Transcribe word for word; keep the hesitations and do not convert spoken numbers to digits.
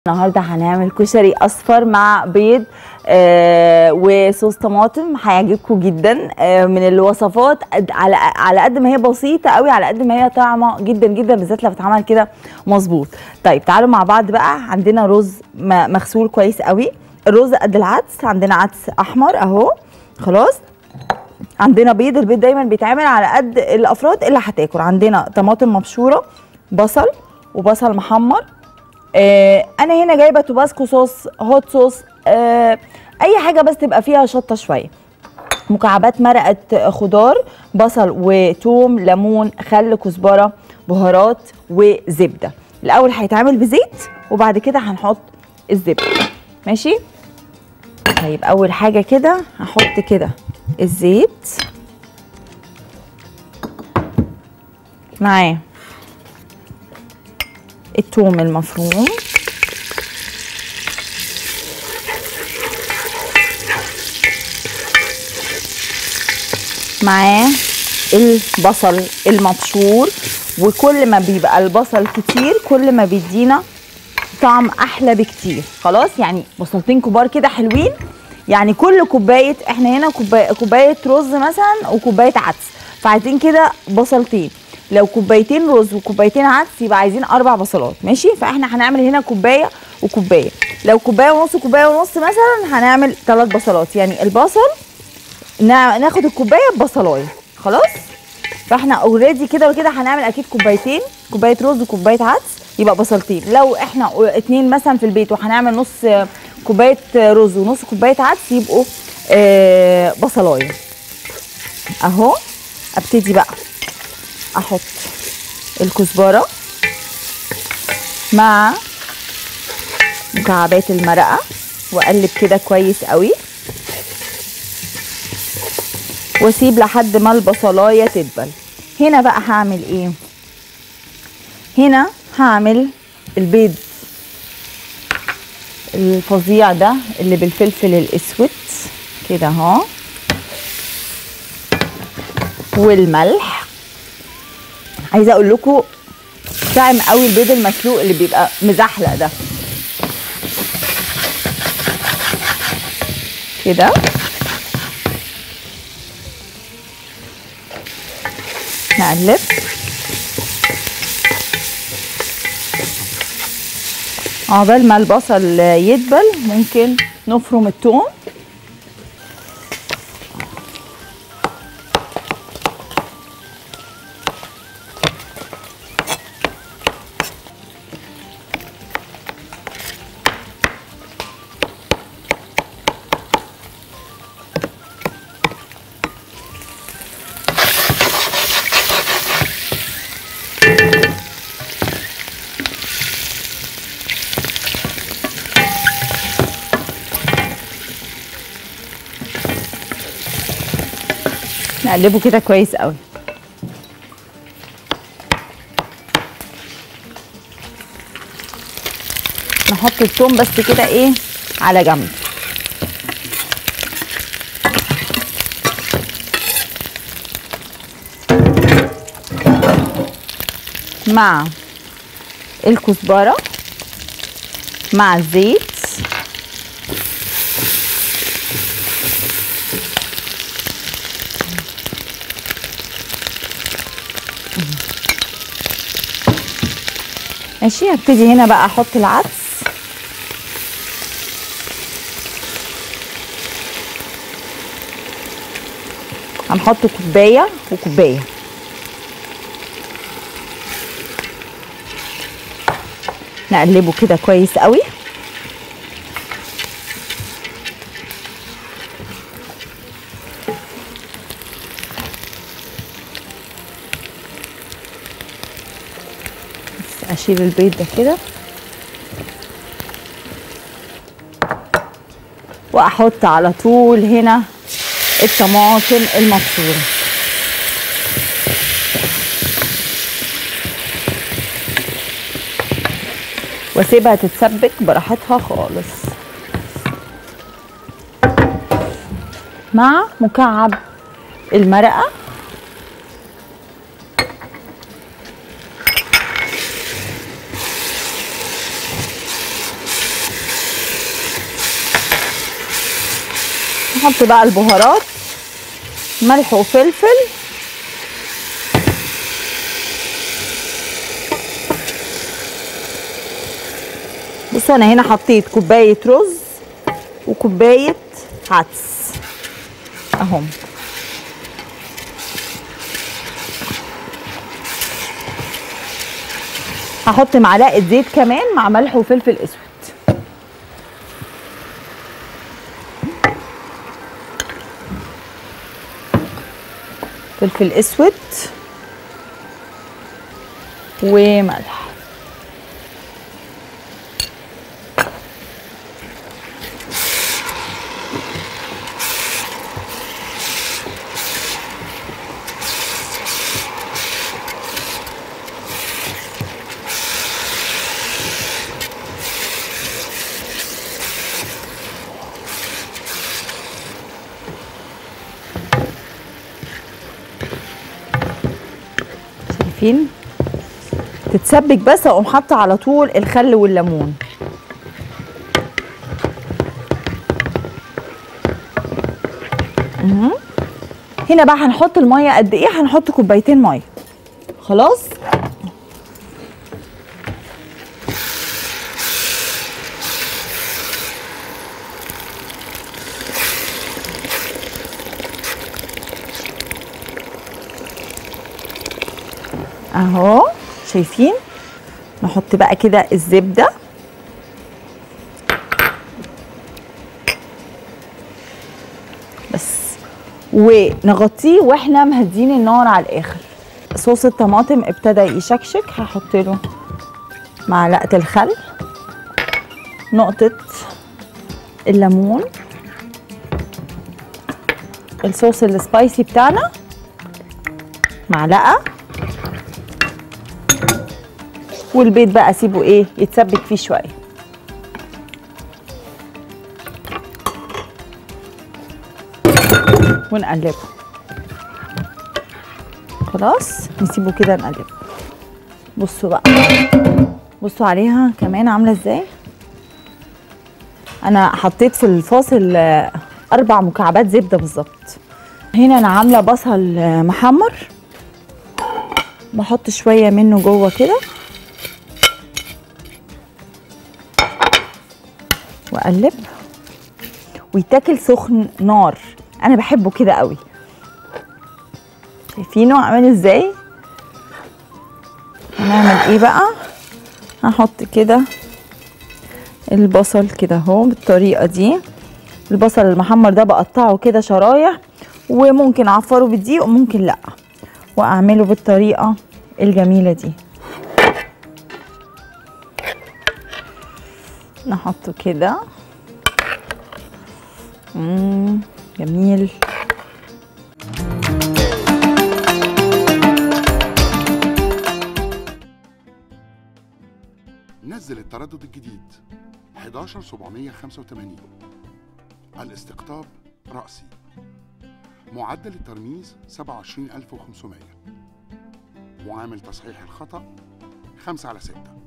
النهارده هنعمل كشري اصفر مع بيض آه وصوص طماطم. هيعجبكم جدا. آه من الوصفات على على قد ما هي بسيطه قوي، على قد ما هي طعمه جدا جدا، بالذات لو اتعمل كده مظبوط. طيب تعالوا مع بعض بقى. عندنا رز مغسول كويس قوي، الرز قد العدس، عندنا عدس احمر اهو خلاص، عندنا بيض، البيض دايما بيتعمل على قد الافراد اللي هتاكل، عندنا طماطم مبشوره، بصل وبصل محمر. آه انا هنا جايبه توباسكو صوص، هوت صوص، آه اي حاجه بس تبقى فيها شطه شويه، مكعبات مرقه خضار، بصل وتوم، ليمون، خل، كزبره، بهارات وزبده. الاول هيتعمل بزيت وبعد كده هنحط الزبده. ماشي. طيب اول حاجه كده هحط كده الزيت معاه الثوم المفروم، معاه البصل المبشور، وكل ما بيبقى البصل كتير كل ما بيدينا طعم احلى بكتير. خلاص، يعني بصلتين كبار كده حلوين، يعني كل كوبايه، احنا هنا كوبايه كوبايه رز مثلا وكوبايه عدس، فعايزين كده بصلتين. لو كوبايتين رز وكوبايتين عدس يبقى عايزين اربع بصلات. ماشي، فاحنا هنعمل هنا كوبايه وكوبايه. لو كوبايه ونص كوبايه ونص مثلا هنعمل ثلاث بصلات، يعني البصل ناخد الكوبايه ببصلايه. خلاص، فاحنا اوريدي كده وكده هنعمل اكيد كوبايتين، كوبايه رز وكوبايه عدس، يبقى بصلتين. لو احنا اتنين مثلا في البيت وهنعمل نص كوبايه رز ونص كوبايه عدس يبقوا آه بصلايه. اهو ابتدي بقى احط الكزبره مع مكعبات المرقه واقلب كده كويس قوي، واسيب لحد ما البصلايه تدبل. هنا بقى هعمل ايه؟ هنا هعمل البيض الفظيع ده اللي بالفلفل الاسود كده اهو، والملح. عايزه اقول لكم طعم قوي البيض المسلوق اللي بيبقى مزحلق ده كده. نقلب عقبال ما البصل يدبل. ممكن نفرم الثوم، نقلبه كده كويس قوي. نحط الثوم بس كده ايه على جنب. مع الكزبره مع الزيت ماشي. هبتدي هنا بقى احط العدس، هنحط كوبايه وكوبايه. نقلبه كده كويس قوي. اشيل البيض ده كده واحط على طول هنا الطماطم المبشوره، واسيبها تتسبك براحتها خالص مع مكعب المرقه. نحط بقى البهارات، ملح وفلفل، بصوا انا هنا حطيت كوبايه رز وكوبايه عدس اهم. هحط معلقه زيت كمان مع ملح وفلفل اسود. فلفل اسود وملح. شايفين؟ تتسبك بس اقوم حاطه على طول الخل والليمون. اها. هنا بقى هنحط الميه قد ايه؟ هنحط كوبايتين ميه. خلاص؟ اهو شايفين؟ نحط بقى كده الزبده بس ونغطيه واحنا مهدين النار على الاخر. صوص الطماطم ابتدى يشكشك، هحط له معلقه الخل، نقطه الليمون، الصوص السبايسي بتاعنا معلقه، والبيض بقى اسيبه ايه يتسبك فيه شويه. ونقلبه. خلاص نسيبه كده نقلبه. بصوا بقى، بصوا عليها كمان عامله ازاي. انا حطيت في الفاصل اربع مكعبات زبده بالظبط. هنا انا عامله بصل محمر، بحط شويه منه جوه كده واقلب، ويتاكل سخن نار. انا بحبه كده قوي. شايفينه عامل ازاي؟ هنعمل ايه بقى؟ هحط كده البصل كده اهو بالطريقه دي. البصل المحمر ده بقطعه كده شرايح، وممكن اعفره بالدقيق وممكن لا، واعمله بالطريقه الجميله دي. نحطه كده. امم جميل. نزل التردد الجديد أحد عشر سبعمية وخمسة وثمانين. الاستقطاب رأسي. معدل الترميز سبعة وعشرين ألف وخمسمية. معامل تصحيح الخطأ خمسة على ستة.